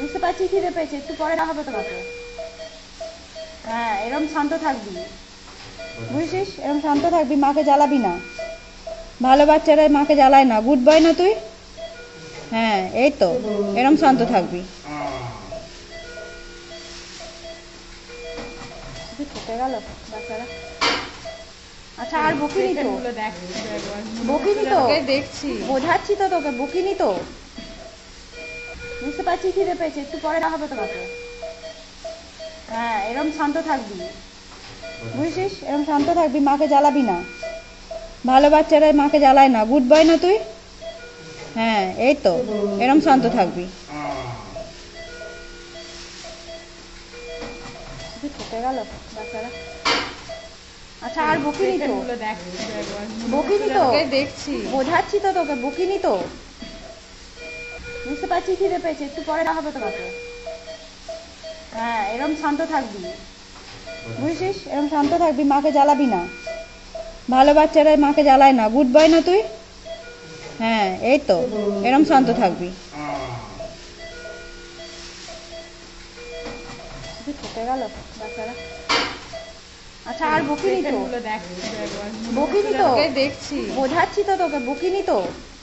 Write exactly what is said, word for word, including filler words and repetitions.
বুঝতে পারছি খিদে পেয়েছে, একটু পরে দেওয়া হবে তোমাকে। হ্যাঁ, এরম শান্ত থাকবি, বুঝছিস? এরম শান্ত থাকবি, মাকে জ্বালাবি না। ভালো বাচ্চারা মাকে জ্বালায় না। গুড বয় না তুই? হ্যাঁ, এই তো, এরম শান্ত থাকবি। ঠকে গেল বাচ্চারা। আচ্ছা, আর বকিনি তো, বকিনি তো, দেখছি, বোঝাচ্ছি তো তোকে, বকিনি তো। বুঝতে পারছি খিদে পেয়েছে, একটু পরে দেওয়া হবে তোমাকে। হ্যাঁ, এরম শান্ত থাকবি, বুঝছিস? এরম শান্ত থাকবি, মাকে জ্বালাবি না। ভালো বাচ্চারা মাকে জ্বালায় না। গুড বয় না তুই? হ্যাঁ, এই তো, এরম শান্ত থাকবি। ঠকে গেল বাচ্চারা। আচ্ছা, আর বকিনি তো, বকিনি তো, দেখছি, বোঝাচ্ছি তো তোকে, বকিনি তো। বুঝতে পারছি খিদে পেয়েছে, একটু পরে দেওয়া হবে তোমাকে। হ্যাঁ, এরম শান্ত থাকবি, বুঝছিস? এরম শান্ত থাকবি, মাকে জ্বালাবি না। ভালো বাচ্চারা মাকে জ্বালায় না। গুড বয় না তুই? হ্যাঁ, এই তো, এরম শান্ত থাকবি। ঠকে গেল বাচ্চারা। আচ্ছা, আর বকিনি তো, বকিনি তো, দেখছি, বোঝাচ্ছি তো তোকে, বকিনি তো।